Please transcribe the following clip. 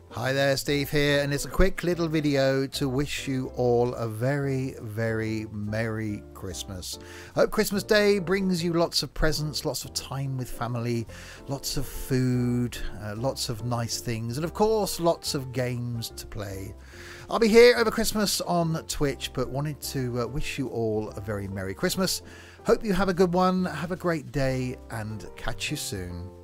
Hi there, Steve here, and it's a quick little video to wish you all a very, very Merry Christmas. I hope Christmas Day brings you lots of presents, lots of time with family, lots of food, lots of nice things, and of course, lots of games to play. I'll be here over Christmas on Twitch, but wanted to wish you all a very Merry Christmas. Hope you have a good one, have a great day, and catch you soon.